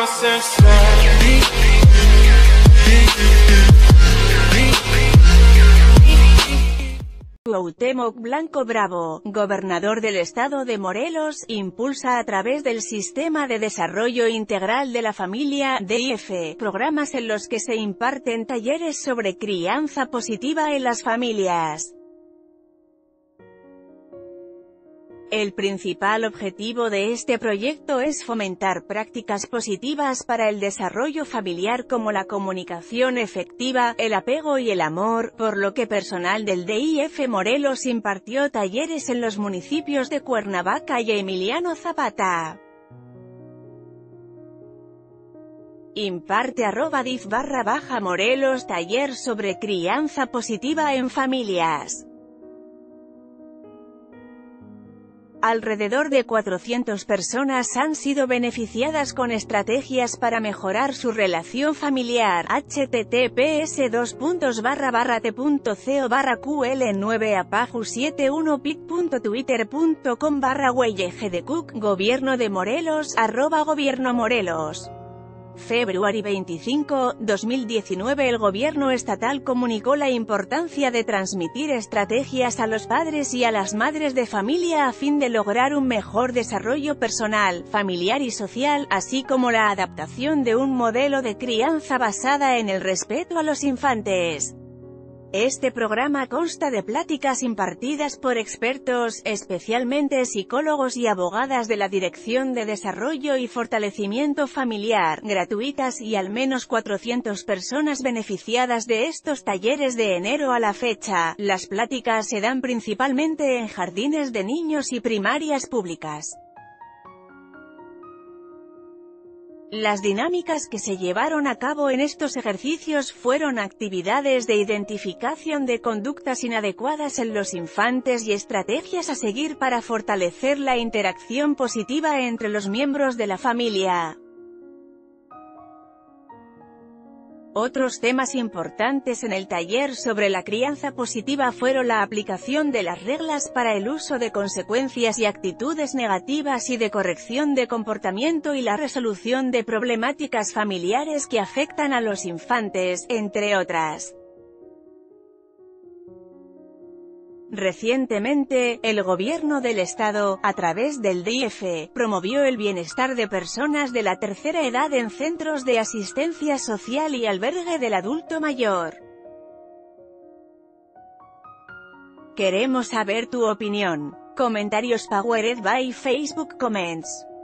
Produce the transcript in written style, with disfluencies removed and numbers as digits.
Cuauhtémoc Blanco Bravo, gobernador del estado de Morelos, impulsa a través del Sistema de Desarrollo Integral de la Familia, DIF, programas en los que se imparten talleres sobre crianza positiva en las familias. El principal objetivo de este proyecto es fomentar prácticas positivas para el desarrollo familiar como la comunicación efectiva, el apego y el amor, por lo que personal del DIF Morelos impartió talleres en los municipios de Cuernavaca y Emiliano Zapata. Imparte @DIF_Morelos taller sobre crianza positiva en familias. Alrededor de 400 personas han sido beneficiadas con estrategias para mejorar su relación familiar. https://t.co/ql9apaju71pic.twitter.com/weyegdecook Gobierno de Morelos @Gobierno Morelos. Februario 25, 2019. El gobierno estatal comunicó la importancia de transmitir estrategias a los padres y a las madres de familia a fin de lograr un mejor desarrollo personal, familiar y social, así como la adaptación de un modelo de crianza basada en el respeto a los infantes. Este programa consta de pláticas impartidas por expertos, especialmente psicólogos y abogadas de la Dirección de Desarrollo y Fortalecimiento Familiar, gratuitas, y al menos 400 personas beneficiadas de estos talleres de enero a la fecha. Las pláticas se dan principalmente en jardines de niños y primarias públicas. Las dinámicas que se llevaron a cabo en estos ejercicios fueron actividades de identificación de conductas inadecuadas en los infantes y estrategias a seguir para fortalecer la interacción positiva entre los miembros de la familia. Otros temas importantes en el taller sobre la crianza positiva fueron la aplicación de las reglas para el uso de consecuencias y actitudes negativas y de corrección de comportamiento y la resolución de problemáticas familiares que afectan a los infantes, entre otras. Recientemente, el gobierno del estado, a través del DIF, promovió el bienestar de personas de la tercera edad en centros de asistencia social y albergue del adulto mayor. Queremos saber tu opinión. Comentarios powered by Facebook Comments.